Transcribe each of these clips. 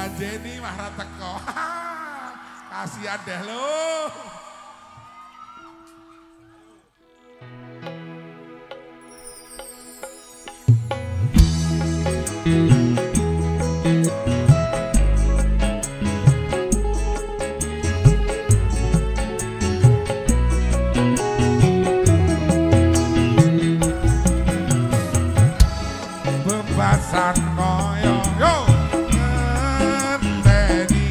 janjeni mah ra teko. Kasihan deh lo. Bebasan koyo yo ngenteni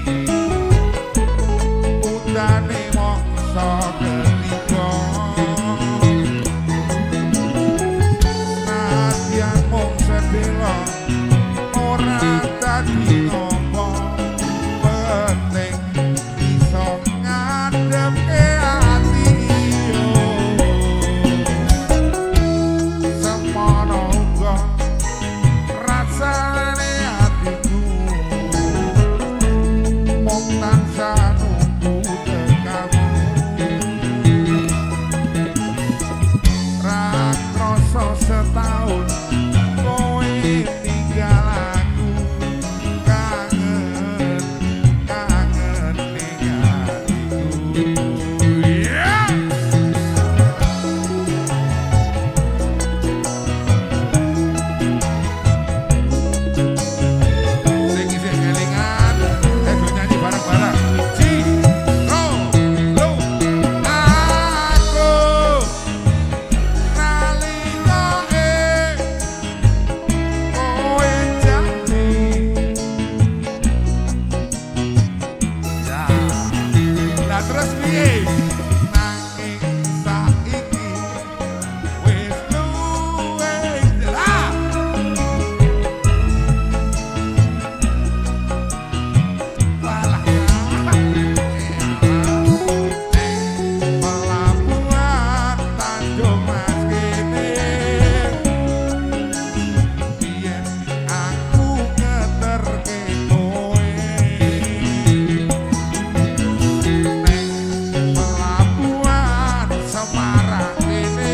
utane mongso ketiga nadyan mung sedelo ora dadi ngopo penting iso ngadepke ati yo semono uga rasane hatiku mung tansah nunggu tekamu ra krasa setahun kowe tinggal aku kangen ning hatiku yeah! Sing isih kelingan, do nyanyi bareng-bareng. Ciro, lo, aku nalikoke kowe janji. Ya, lah terus piye? Nanging saiki wis luwe jelas. Walah pelabuhan Tanjung Mas kene biyen aku ngeterke kowe neng pelabuhan Semarang kene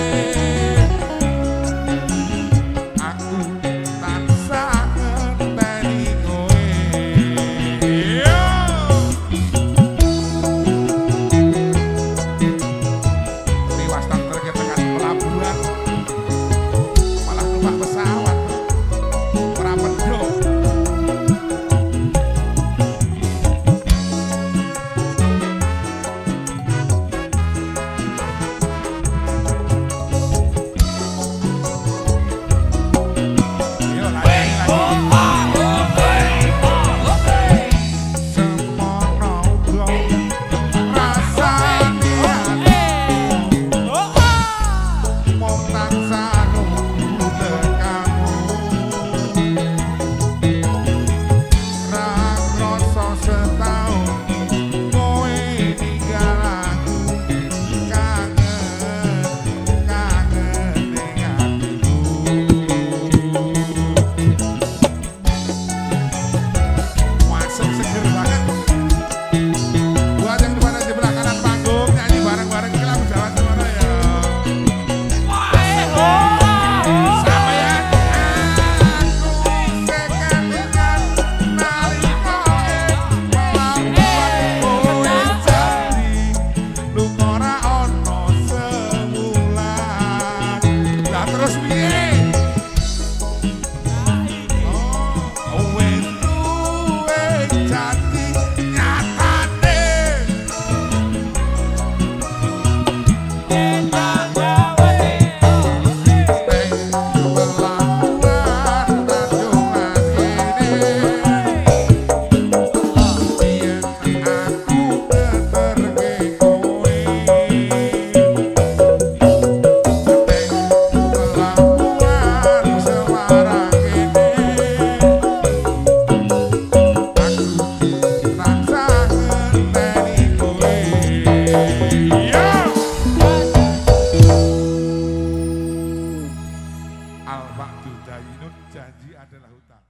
aku tansah ngenteni kowe yo. Tiwas tak terketekan pelabuhan malah numpak pesawat ora medhok. Yo lagi semono uga rasane hatiku mung tansah nunggu tekamu ra krasa setahun kowe ninggal aku kangen ning hatiku. Masuk seger banget buat yang depan aja belah kanan panggung nyanyi bareng-bareng ke lagu Jawa Timur ya. Sampeyan aku kekangan nalikoke pelabuhan kowe janji lunga ora ono semulan. Lah terus piye? Wis luwe janji nyatane Al-Ba'du Dayinun janji adalah hutang.